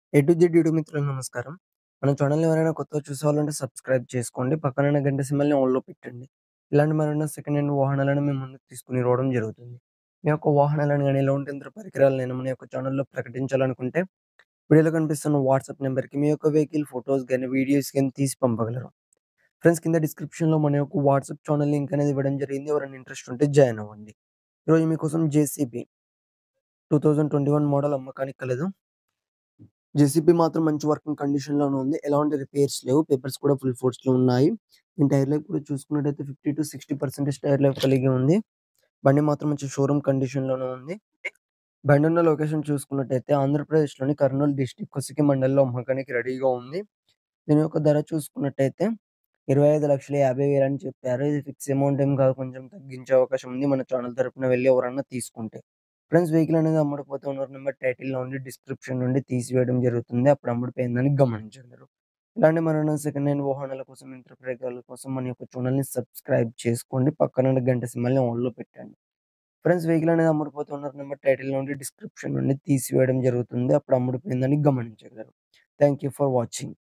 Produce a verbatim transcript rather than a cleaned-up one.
A to Z YouTube మిత్రులకు నమస్కారం. మన ఛానెల్‌ని ఎవరైనా కొత్తగా చూసేవాళ్ళుంటే సబ్స్క్రైబ్ చేసుకోండి. పక్కనున్న గంట సింబల్‌ని ఆల్‌లో పెట్టండి. ఇలాంటి మరెన్నో సెకండ్ హ్యాండ్ వాహనాలను మేము ముందుకు తీసుకొని రావడం జరుగుతుంది. మీ యొక్క వాహనాలను గాని, ఎలాంటి యంత్ర పరికరాలనైనా మన యొక్క ఛానెల్‌లో ప్రకటించాలనుకుంటే, వీడియోలో కనిపిస్తున్న వాట్సాప్ నంబర్‌కి మీ యొక్క వెహికల్ ఫోటోస్ గాని, వీడియోస్ గాని తీసి పంపగలరు. ఫ్రెండ్స్ కింద డిస్క్రిప్షన్‌లో మన యొక్క వాట్సాప్ ఛానెల్ లింక్ అనేది ఇవ్వడం జరిగింది. ఎవరైనా ఇంట్రెస్ట్ ఉంటే జాయిన్ అవ్వండి. ఈరోజు మీకోసం జేసీబీ రెండు వేల ఇరవై ఒకటి మోడల్ అమ్మకానికి కలదు. జేసీబీ మాత్రం మంచి వర్కింగ్ కండిషన్‌లోనే ఉంది. ఎలాంటి రిపేర్స్ లేవు. పేపర్స్ కూడా ఫుల్ ఫోర్స్‌లో ఉన్నాయి. దీని టైర్ లైఫ్ కూడా చూసుకున్నట్టయితే యాభై అరవై శాతం టైర్ లైఫ్ కలిగి ఉంది. బండి మాత్రం మంచి షోరూమ్ కండిషన్‌లోనే ఉంది. బండి ఉన్న లొకేషన్ చూసుకున్నట్టయితే ఆంధ్రప్రదేశ్‌లోని కర్నూలు డిస్ట్రిక్ట్ కొస్గి మండలంలో అమ్మకానికి రెడీగా ఉంది. దీని యొక్క ధర చూసుకున్నట్టయితే ఇరవై ఐదు లక్షల యాభై వేలు అని చెప్పారు. ఇది ఫిక్స్ అమౌంట్ ఏం కాదు. కొంచెం తగ్గించే అవకాశం ఉంది. మన ఛానెల్ తరపున వెళ్లి ఎవరన్నా తీసుకుంటే. ఫ్రెండ్స్ వెహికల్ అనేది అమ్ముడుపోతే ఓనర్ నెంబర్ టైటిల్‌లో ఉండి డిస్క్రిప్షన్ నుండి తీసివేయడం జరుగుతుంది. అప్పుడు అమ్ముడుపోయిందని గమనించగలరు. ఇలాంటి మరెన్నో సెకండ్ హ్యాండ్ వాహనాల కోసం, యంత్ర పరికరాల కోసం మన యొక్క ఛానెల్‌ని సబ్స్క్రైబ్ చేసుకోండి. పక్కనున్న గంట సింబల్‌ని ఆన్‌లో పెట్టండి. ఫ్రెండ్స్ వెహికల్ అనేది అమ్ముడుపోతే ఓనర్ నెంబర్ టైటిల్‌లో ఉండి డిస్క్రిప్షన్ నుండి తీసివేయడం జరుగుతుంది. అప్పుడు అమ్ముడుపోయిందని గమనించగలరు. Thank you for watching.